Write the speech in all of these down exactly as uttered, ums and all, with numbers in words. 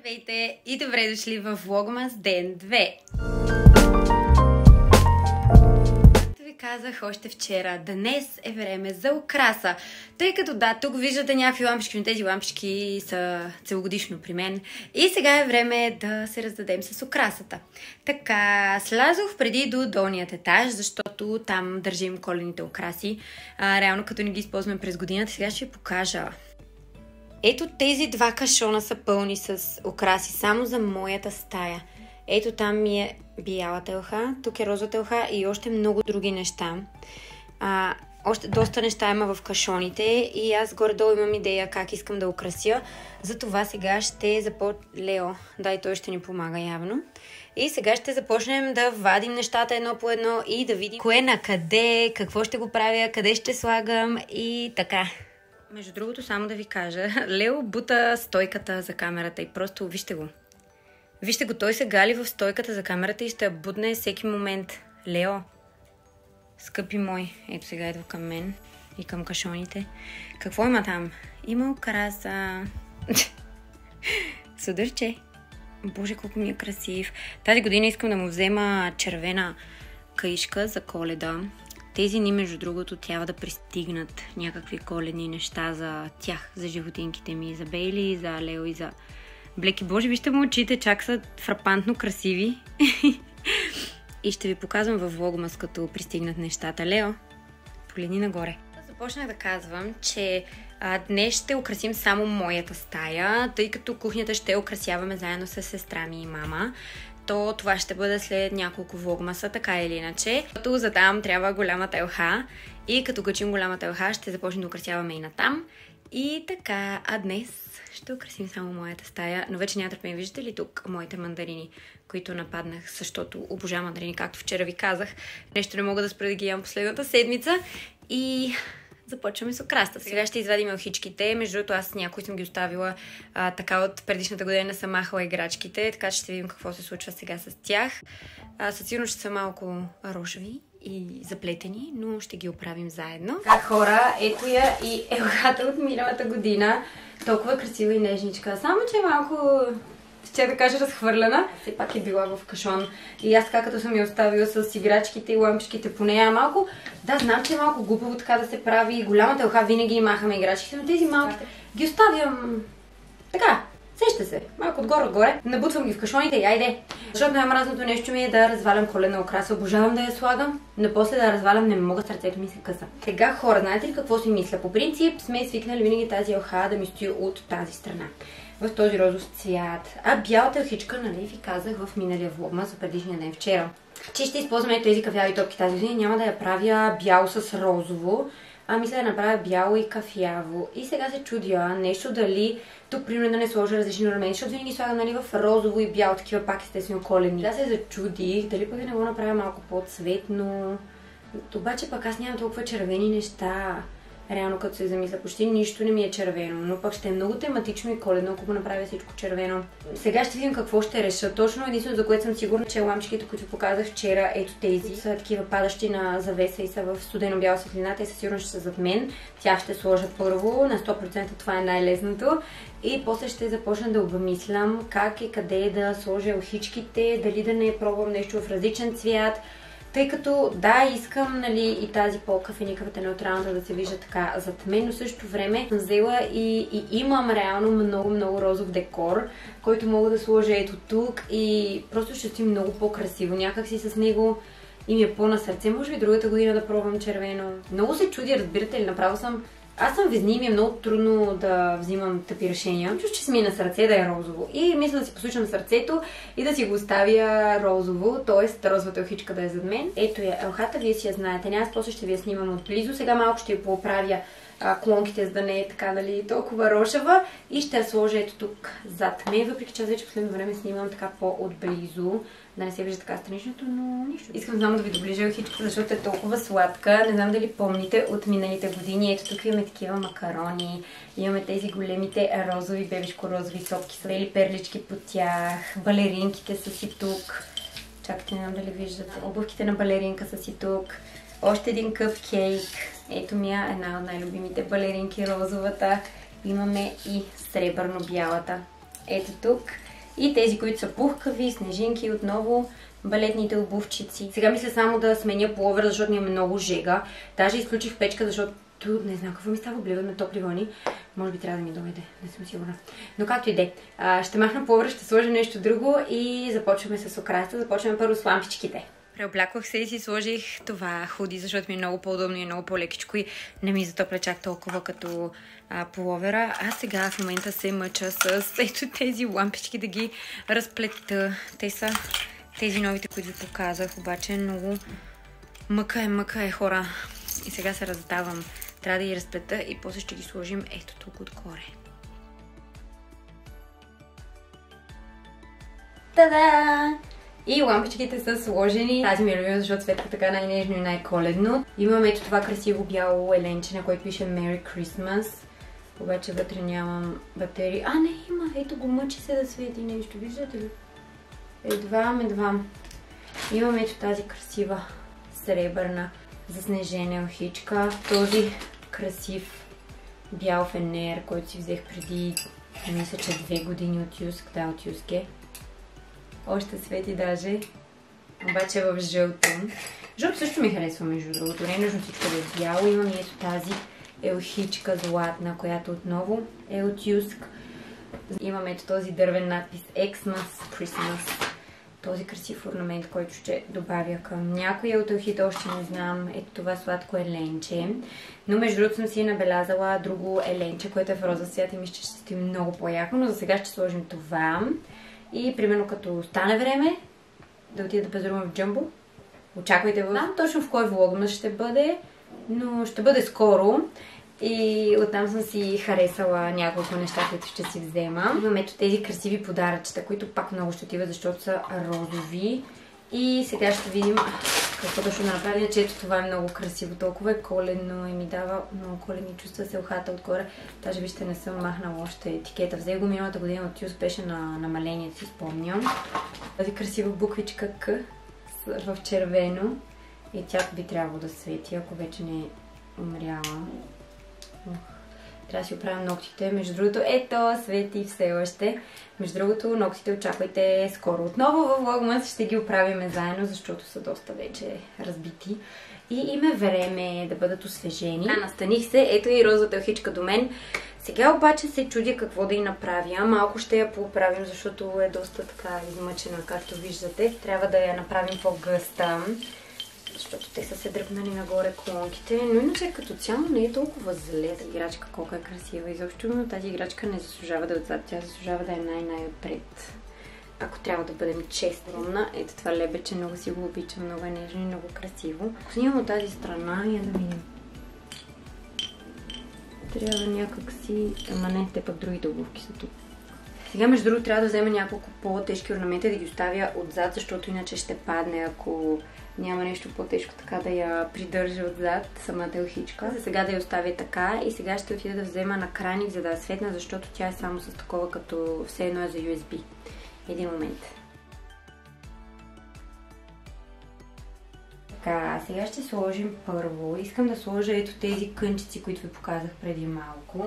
Здравейте и добре дошли в Влогмас ден две. Както ви казах още вчера, днес е време за украса. Тъй като да, тук виждате някакви лампички, но тези лампички са целогодишно при мен. И сега е време да се раздадем с украсата. Така, слязох преди до долният етаж, защото там държим колените украси. А, реално като не ги използваме през годината, сега ще ви покажа. Ето тези два кашона са пълни с украси, само за моята стая. Ето там ми е бяла телха, тук е розова телха и още много други неща. А, още доста неща има в кашоните и аз горе-долу имам идея как искам да украся. Затова сега ще започнем... Лео, да, и той ще ни помага явно. И сега ще започнем да вадим нещата едно по едно и да видим кое на къде, какво ще го правя, къде ще слагам и така. Между другото, само да ви кажа, Лео бута стойката за камерата и просто вижте го. Вижте го, той се гали в стойката за камерата и ще я будне всеки момент. Лео, скъпи мой, ето сега идва към мен и към кашоните. Какво има там? Има украса. Съдърче. Боже, колко ми е красив. Тази година искам да му взема червена каишка за Коледа. Тези ни, между другото, трябва да пристигнат някакви коледни неща за тях, за животинките ми, за Бейли, за Лео и за Блеки. Боже, вижте му очите, чак са фрапантно красиви. И ще ви показвам във влогмас, като пристигнат нещата. Лео, погледни нагоре. Започнах да казвам, че а, днес ще украсим само моята стая, тъй като кухнята ще украсяваме заедно с сестра ми и мама. То това ще бъде след няколко влогмаса, така или иначе. Като за там трябва голяма телха и като качим голяма телха ще започнем да украсяваме и натам. И така, а днес ще украсим само моята стая, но вече няма търпение. Виждате ли тук моите мандарини, които нападнах, защото обожавам мандарини, както вчера ви казах. Нещо не мога да спра да ги ям последната седмица и... започваме с украста. Сега ще извадим елхичките. Между другото, аз някои съм ги оставила а, така от предишната година не съм махала играчките, така че ще видим какво се случва сега с тях. А, със сигурно ще са малко розови и заплетени, но ще ги оправим заедно. Така, хора, ето я и елхата от миналата година. Толкова красива и нежничка. Само, че е малко... ще да кажа разхвърлена. Все пак е била в кашон. И аз така като съм я оставила с играчките и лампичките по нея малко, да, знам, че е малко глупаво така да се прави. Голямата елха винаги махаме играчките, но тези малките ги оставям така. Сеща се. Малко отгоре-отгоре. Набутвам ги в кашоните и айде. Защото най-мразното нещо ми е да развалям коледна украса. Обожавам да я слагам, но после да я развалям не мога, сърцето ми се къса. Сега, хора, знаете ли какво си мисля? По принцип сме свикнали винаги тази елха да ми стои от тази страна. В този розов цвят. А бялата елхичка, нали ви казах в миналия влогма за предишния ден вчера, че ще използваме тези кафяви топки тази година. Няма да я правя бяло с розово, а мисля да направя бяло и кафяво. И сега се чудя нещо дали тук примерно да не сложа различни орнаменти, защото винаги слагам, нали, в розово и бяло, такива пак естествено коледни. Да се зачудих дали пък да не го направя малко по-цветно. Обаче пък аз нямам толкова червени неща. Реално като се замисля, почти нищо не ми е червено, но пък ще е много тематично и коледно, ако го направя всичко червено. Сега ще видим какво ще реша. Точно единствено, за което съм сигурна, че лампичките, които показах вчера, ето тези, са такива падащи на завеса и са в студено-бяла светлина, те със сигурност ще са зад мен. Тях ще сложа първо, на сто процента това е най-лесното. И после ще започна да обмислям как и къде да сложа елхичките, дали да не пробвам нещо в различен цвят. Тъй като, да, искам, нали, и тази по-кафеникавата неутралната да се вижда така зад мен, но в същото време съм взела и, и имам реално много-много розов декор, който мога да сложа ето тук и просто ще стои много по-красиво. Някак си с него и ми е по-на сърце. Може би другата година да пробвам червено. Много се чуди, разбирате ли, направо съм... Аз съм везни и ми е много трудно да взимам тъпи решения. Чуш, че си ми е на сърце да е розово. И мисля да си послушам сърцето и да си го оставя розово, т.е. розовата елхичка да е зад мен. Ето я елхата, вие си я знаете. Не, аз после ще ви я снимам отблизо. Сега малко ще я поправя а, клонките, за да не е така, нали, толкова рошава. И ще я сложа ето тук зад мен, въпреки че аз вече последно време снимам така по-отблизо. Да не се вижда така страничното, но нищо. Искам само да ви доближа елхичката, защото е толкова сладка. Не знам дали помните от миналите години. Ето тук имаме такива макарони. Имаме тези големите розови, бебешко-розови сопки с бели перлички по тях. Балеринките са си тук. Чакайте, не знам дали виждате. Обувките на балеринка са си тук. Още един къпкейк. Ето ми е една от най-любимите балеринки, розовата. Имаме и сребърно-бялата. Ето тук. И тези, които са пухкави, снежинки отново, балетните обувчици. Сега мисля само да сменя пуловера, защото ми е много жега. Даже изключих печка, защото не знам какво ми става, обливаме топли вълни. Може би трябва да ми дойде, не съм сигурна. Но както и де. Ще махна пуловера, ще сложа нещо друго и започваме с украсата. Започваме първо с лампичките. Преобляквах се и си сложих това худи, защото ми е много по-удобно и много по-лекичко и не ми затопля чак толкова като а, пуловера. А сега в момента се мъча с ето тези лампички да ги разплета. Те са тези новите, които ви показах, обаче много мъка е, мъка е, хора. И сега се раздавам. Трябва да ги разплета и после ще ги сложим ето тук отгоре. Та-да! И лампичките са сложени. Тази ми е любима, защото светва така най-нежно и най-коледно. Имам ето това красиво бяло еленче, на което пише Merry Christmas. Обаче вътре нямам батерии. А, не има! Ето го, мъчи се да свети нещо. Виждате ли? Едвам, едвам. Имам ето тази красива сребърна заснежена елхичка. Този красив бял фенер, който си взех преди, мисля, че две години от Юск. Да, от Юске. Още свети даже. Обаче в жълто. Жълто също ми харесва, между другото. Не е нужно всичко да е бяло. Имам и ето тази елхичка златна, която отново е от Юск. Имам ето този дървен надпис Xmas Christmas. Този красив орнамент, който ще добавя към някоя от елхите, още не знам. Ето това сладко еленче. Но между другото съм си набелязала друго еленче, което е в роза цвят и мисля, че ще стои много по-яко. Но за сега ще сложим това. И примерно като стане време да отида да пазарувам в Джамбо. Очаквайте в... Знам точно в кой влогмас ще бъде, но ще бъде скоро. И оттам съм си харесала няколко неща, които ще си взема. Имам ето тези красиви подаръчета, които пак много ще отиват, защото са розови. И сега ще видим какво точно да направя, че ето това е много красиво. Толкова е коледно и ми дава много коледни чувства, селхата отгоре. Даже вижте, не съм махнала още етикета. Взех го миналата година от Юс, беше на намаление, си спомням. Тази красива буквичка К в червено. И тя би трябвало да свети, ако вече не е умряла. Трябва да си оправям ногтите. Между другото, ето, свети все още. Между другото, ногтите очаквайте скоро отново във влогмас. Ще ги оправим заедно, защото са доста вече разбити. И има време да бъдат освежени. А, настаних се. Ето и розовата елхичка до мен. Сега обаче се чудя какво да й направя. Малко ще я поправим, защото е доста така измъчена, както виждате. Трябва да я направим по-гъста, защото те са се дръпнали нагоре колонките, но иначе като цяло не е толкова зле. Тази играчка колко е красива. Изобщо, но тази играчка не заслужава да е отзад, тя заслужава да е най-най-отпред. Ако трябва да бъдем честна. Ето това лебече, много си го обичам, много е нежно и много красиво. Ако снимам от тази страна, я да видим. Трябва някак си... Ама не, те пък другите обувки са тук. Сега, между другото, трябва да взема няколко по-тежки орнаменти да ги оставя отзад, защото иначе ще падне, ако няма нещо по-тежко така да я придържа отзад, самата елхичка. За сега да я оставя така и сега ще отида да взема на крайник, за да е светна, защото тя е само с такова, като все едно е за Ю Ес Би. Един момент. Така, сега ще сложим първо. Искам да сложа ето тези кънчици, които ви показах преди малко.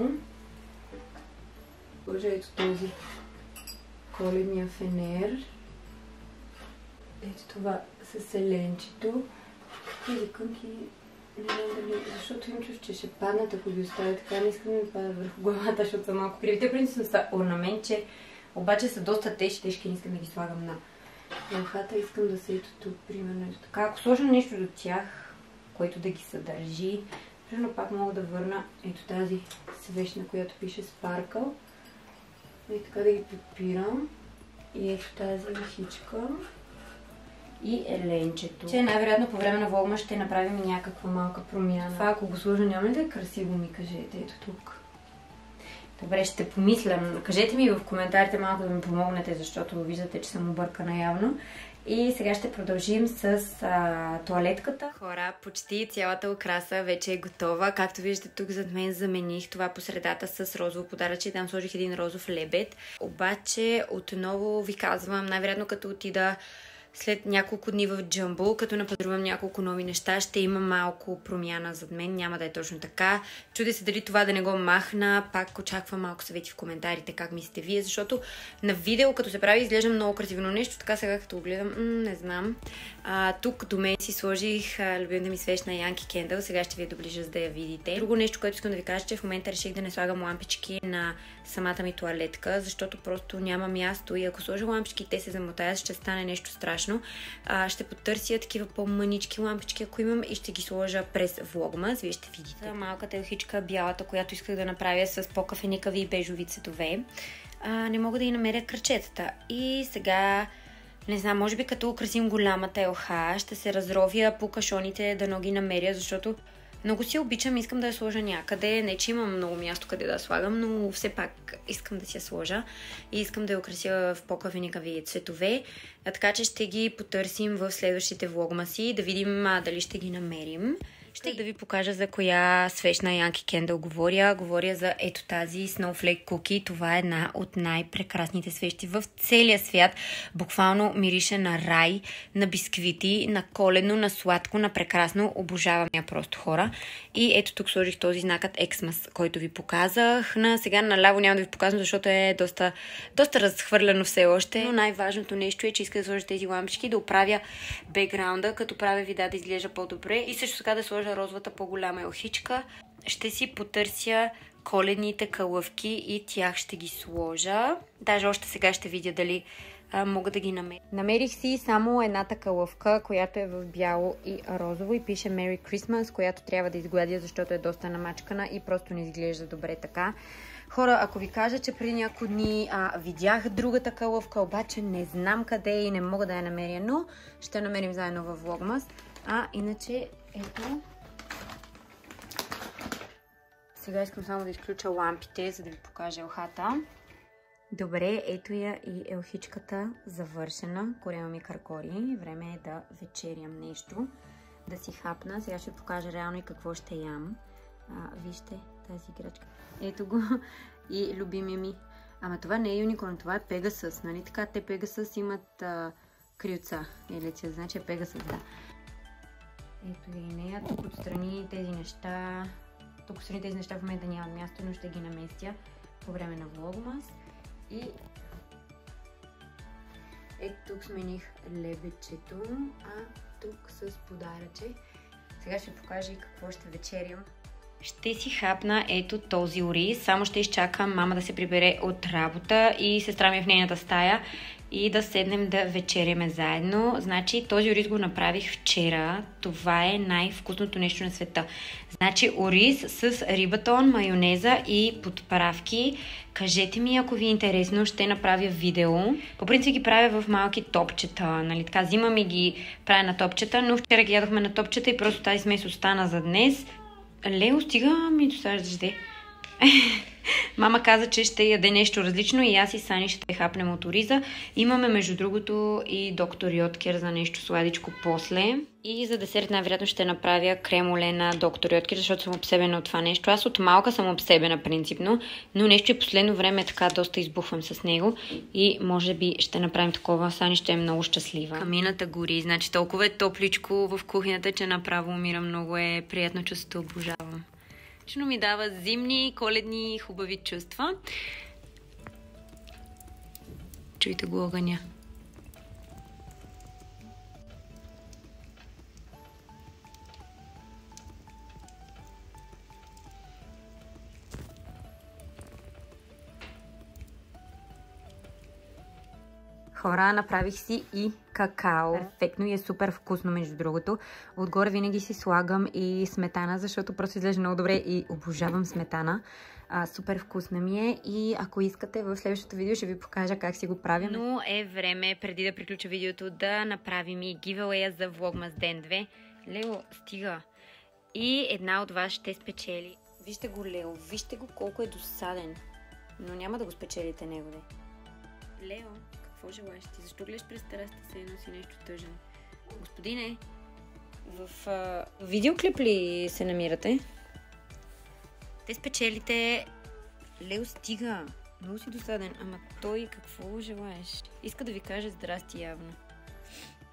Сложа ето този коледния фенер. Ето това с еленчето. Тези кънки, не знам дали, защото им чуш, че ще паднат, ако ги оставя така. Не искам да ми падат върху главата, защото са малко криви. Те принципно са орнаментче, обаче са доста тежки, тежки, не искам да ги слагам на елхата. Искам да са ето тук, примерно ето така. Ако сложа нещо до тях, което да ги съдържи, примерно пак мога да върна ето тази свещ, на която пише Sparkle. И така да ги подпирам. И ето тази елхичка. И еленчето. Че най-вероятно по време на влогма ще направим някаква малка промяна. Това, ако го сложа, няма ли да е красиво, ми кажете? Ето тук. Добре, ще помислям. Кажете ми в коментарите малко да ми помогнете, защото виждате, че съм объркана явно. И сега ще продължим с а, тоалетката. Хора, почти цялата украса вече е готова. Както виждате, тук зад мен замених това по средата с розово подаръче. Там сложих един розов лебед. Обаче отново ви казвам, най-вероятно като отида след няколко дни в Джамбул, като напазарувам няколко нови неща, ще има малко промяна зад мен. Няма да е точно така. Чудя се дали това да не го махна. Пак очаквам малко съвети в коментарите как мислите вие, защото на видео, като се прави, изглежда много красиво нещо. Така сега, като го гледам, м- не знам. А, тук до мен си сложих а, любимата ми свещ на Yankee Candle. Сега ще ви я доближа, за да я видите. Друго нещо, което искам да ви кажа, че в момента реших да не слагам лампички на самата ми тоалетка, защото просто няма място и ако сложа лампички и те се замотаят, ще стане нещо страшно. А, ще потърся такива по-мънички лампички, ако имам, и ще ги сложа през Vlogmas. Вие ще видите. За малката елхичка, бялата, която исках да направя с по-кафеникави и бежови цветове. А, не мога да и намеря кръчетата. И сега, не знам, може би като украсим голямата елха, ще се разровя по кашоните да не ги намеря, защото много си обичам, искам да я сложа някъде. Не, че имам много място къде да я слагам, но все пак искам да си я сложа и искам да я украся в по-кафеникави цветове. А, така че ще ги потърсим в следващите влогмаси, да видим а, дали ще ги намерим. Ще да ви покажа за коя свещ на Yankee Candle говоря. Говоря за ето тази Snowflake Cookie. Това е една от най-прекрасните свещи в целия свят. Буквално мирише на рай, на бисквити, на коледно, на сладко, на прекрасно. Обожавам я просто, хора. И ето тук сложих този знакът Xmas, който ви показах. На сега наляво няма да ви показвам, защото е доста, доста разхвърляно все още. Но най-важното нещо е, че иска да сложа тези лампички, да оправя бекграунда, като правя вида да изглежда по-добре и също така да сложа розовата по-голяма елхичка. Ще си потърся коледните калъвки и тях ще ги сложа. Даже още сега ще видя дали а, мога да ги намеря. Намерих си само едната калъвка, която е в бяло и розово и пише Merry Christmas, която трябва да изгладя, защото е доста намачкана и просто не изглежда добре така. Хора, ако ви кажа, че преди няколко дни а, видях другата калъвка, обаче не знам къде и не мога да я намеря, но ще намерим заедно във Vlogmas. А, иначе, ето. Сега искам само да изключа лампите, за да ви покажа елхата. Добре, ето я и елхичката завършена. Корема ми каркори. Време е да вечерям нещо. Да си хапна. Сега ще ви покажа реално и какво ще ям. А, вижте тази играчка. Ето го. И любимия ми. Ама това не е юникорн, това е Пегасъс. Нали така? Те Пегасъс имат а, крилца. Или че значи е Пегасъс, да. Ето и нея. Тук отстрани тези неща. Тук отстрани тези неща в момента нямат място, но ще ги наместя по време на Vlogmas. И ето тук смених лебедчето, а тук с подаръче. Сега ще покажа и какво ще вечерям. Ще си хапна ето този ориз, само ще изчакам мама да се прибере от работа и сестра ми е в нейната стая и да седнем да вечеряме заедно. Значи този ориз го направих вчера. Това е най-вкусното нещо на света. Значи ориз с рибатон, майонеза и подправки. Кажете ми, ако ви е интересно, ще направя видео. По принцип ги правя в малки топчета, нали така, взимам и ги правя на топчета, но вчера ги ядохме на топчета и просто тази смес остана за днес. Лео, стига ми досаждаш. Мама каза, че ще яде нещо различно и аз и Сани ще хапнем от ориза. Имаме между другото и доктор Йоткер за нещо сладичко после. И за десерт най-вероятно ще направя кремоле на доктор Йоткер, защото съм обсебена от това нещо. Аз от малка съм обсебена принципно, но нещо и последно време така доста избухвам с него и може би ще направим такова. Сани ще е много щастлива. Камината гори, значи толкова е топличко в кухнята, че направо умирам. Много е приятно чувство, обожавам. Лично ми дава зимни, коледни, хубави чувства. Чуйте го огъня. Хора, направих си и какао. Перфектно и е супер вкусно, между другото. Отгоре винаги си слагам и сметана, защото просто изглежда много добре и обожавам сметана. А, супер вкусна ми е и ако искате в следващото видео ще ви покажа как си го правим. Но е време, преди да приключа видеото, да направим и giveaway за Vlogmas ден две. Лео, стига. И една от вас ще спечели. Вижте го, Лео, вижте го колко е досаден. Но няма да го спечелите него, де. Лео, какво желаеш ти? Защо гледаш през терасата се едно си нещо тъжен? Господине, в а, видеоклип ли се намирате? Те спечелите... Лео, стига! Много си досаден. Ама той какво желаеш? Иска да ви каже здрасти явно.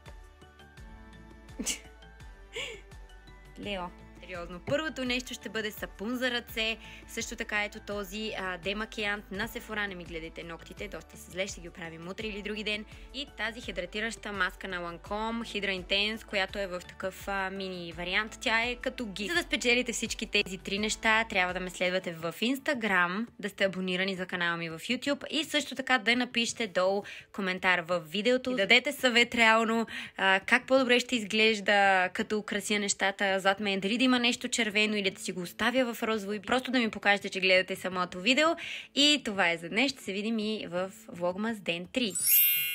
Лео. Сериозно. Първото нещо ще бъде сапун за ръце. Също така ето този а, демакиант на Sephora. Не ми гледайте ногтите, доста са зле, ще ги оправим утре или други ден. И тази хидратираща маска на Lancome Hydra Intense, която е в такъв а, мини вариант. Тя е като гиф. За да спечелите всички тези три неща, трябва да ме следвате в Instagram, да сте абонирани за канала ми в YouTube и също така да напишете долу коментар в видеото и дадете съвет реално а, как по-добре ще изглежда като украся нещата зад мен. Дали да има нещо червено или да си го оставя в розово и просто да ми покажете, че гледате самото видео. И това е за днес. Ще се видим и в Vlogmas ден три.